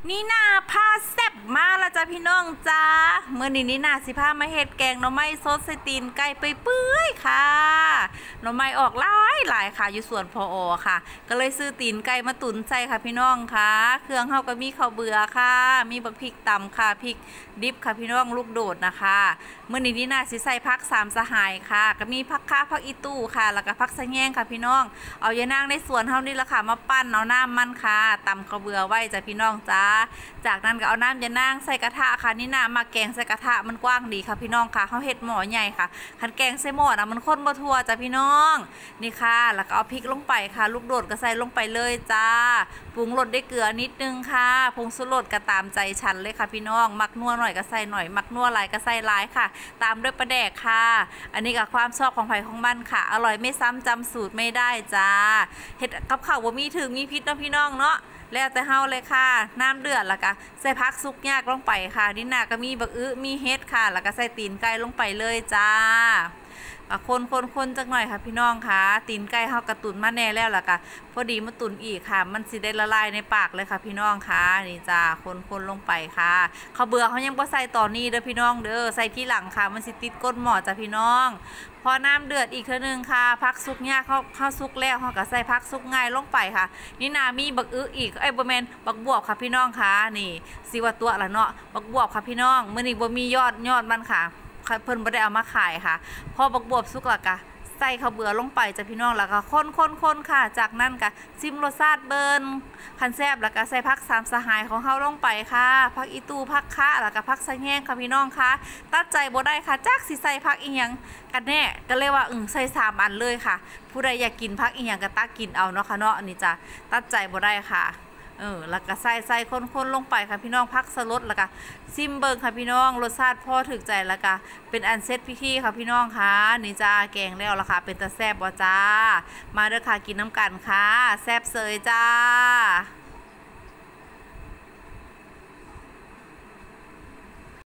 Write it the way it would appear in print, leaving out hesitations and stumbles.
นี่นาผ้าแซ่บมากละจ้ะพี่น้องจ้าเมื่อนี้นี่นาสิผ้ามาเห็ดแกงหน่อไม้ซดใส่ตีนไก่ไปเปื่อยค่ะหน่อไม้ออกหลายค่ะอยู่สวนพอค่ะก็เลยซื้อตีนไก่มาตุ๋นใส่ค่ะพี่น้องค่ะเครื่องเฮาก็มีข้าวเบื่อค่ะมีบักพริกตำค่ะพริกดิบค่ะพี่น้องลูกโดดนะคะเมื่อนี้นี่นาสิใส่ผักสามสหายค่ะก็มีผักข่าผักอีตู้ค่ะแล้วก็ผักสะแยงค่ะพี่น้องเอายานางในสวนเฮานี่ละค่ะมาปั้นเอาน้ำมันค่ะตำข้าวเบื่อไว้จ้ะพี่น้องจ้าจากนั้นก็เอาน้ำยานางใส่กระทะค่ะนี่นามาแกงใส่กระทะมันกว้างดีค่ะพี่น้องค่ะเขาเห็ดหม้อใหญ่ค่ะคันแกงใส่หม้อนะมันข้นบ่ทั่วจ้ะพี่น้องนี่ค่ะแล้วก็เอาพริกลงไปค่ะลูกโดดก็ใส่ลงไปเลยจ้าปรุงรสด้วยเกลือนิดนึงค่ะผงชูรสก็ตามใจฉันเลยค่ะพี่น้องมักนัวหน่อยก็ใส่หน่อยมักนัวหลายก็ใส่หลายค่ะตามด้วยปลาแดกค่ะอันนี้กับความชอบของไผ่ของมันค่ะอร่อยไม่ซ้ำจำสูตรไม่ได้จ้าเห็ดกับข้าวบ่มีถึงมีพิษนะพี่น้องเนาะแล้วแต่เฮาเลยค่ะน้ำเดือดแล้วก็ใส่ผักซุกยากลงไปค่ะดินนาก็มีบักมีเฮ็ดค่ะแล้วก็ใส่ตีนไก่ลงไปเลยจ้าคนจักหน่อยค่ะพี่น้องค่ะตีนไก่เฮากระตุนมาแน่แล้วล่ะค่ะพอดีมาตุนอีกค่ะมันสิได้ละลายในปากเลยค่ะพี่น้องค่ะนี่จ้าคนลงไปค่ะเขาเบื่อเขายังบ่ใส่ตอนนี้เด้อพี่น้องเด้อใส่ที่หลังค่ะมันสิติดก้นหม้อจ้ะพี่น้องพอน้ำเดือดอีกเท่านึงค่ะพักซุกยากเข้าซุกแล้วเขาก็ใส่พักซุกง่ายลงไปค่ะนี่นามีบักอีกบ่แม่นบักบวบค่ะพี่น้องค่ะนี่สิว่าตัวละเนาะบักบวบค่ะพี่น้องมื้อนี้บ่มียอดมันค่ะเพิ่นบ่ได้เอามาขายค่ะพอบักบวบสุกแล้วก็ใส่ข้าวเบื่อลงไปจ้ะพี่น้องแล้วก็คนค่ะจากนั้นก็ซิมรสชาติเบิ่นคันแซ่บแล้วก็ใส่ผักสามสหายของเฮาลงไปค่ะผักอีตูผักคะแล้วก็ผักสะแยงค่ะพี่น้องค่ะตัดใจบ่ได้ค่ะจักสิใส่ผักอีหยังกันแน่ก็เลยว่าใส่3อันเลยค่ะผู้ใดอยากกินผักอีหยังก็ตักกินเอาเนาะค่ะเนาะนี่จ้ะตัดใจบ่ได้ค่ะแล้วก็ใส่คนลงไปค่ะพี่น้องพักสลดแล้วก็ซิมเบิงค่ะพี่น้องรสชาติพ่อถึกใจแล้วก็เป็นอันเซตพิธีค่ะพี่น้องค่ะนี่จ้าแกงแล้วล่ะค่ะเป็นตาแซ่บบ่จ้ามาเด้อค่ะกินน้ำกันค่ะแซ่บเสยจ้า